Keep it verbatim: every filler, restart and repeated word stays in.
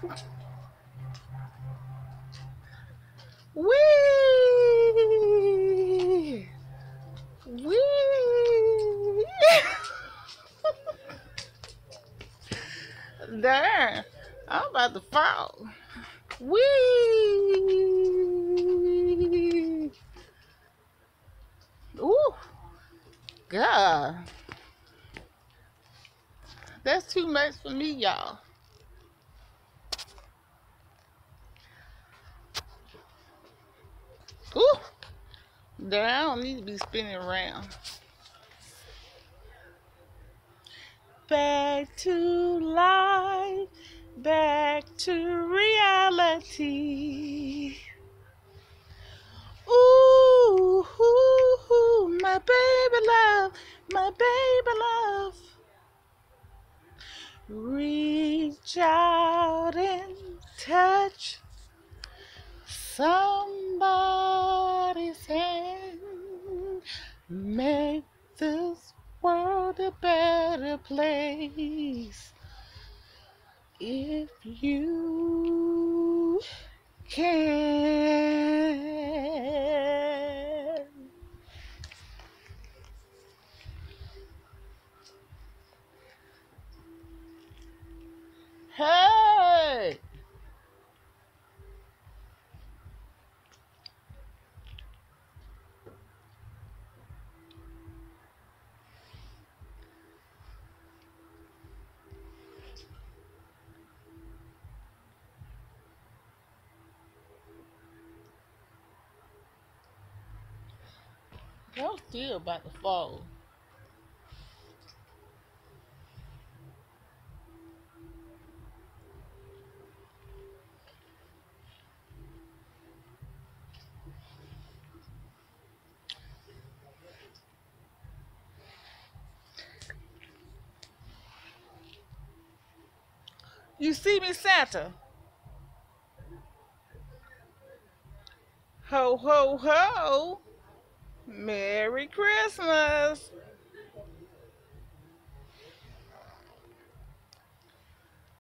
Wee! Wee! Darn, I'm about to fall. Wee! Ooh, God. That's too much for me, y'all. Ooh, darn, I don't need to be spinning around. Back to life, back to reality. Ooh, ooh, ooh, my baby love, my baby love. Reach out and touch somebody's hand. Make this world a better place. If you can. Hey! I'm still about to fall. You see me, Santa? Ho, ho, ho! Merry Christmas!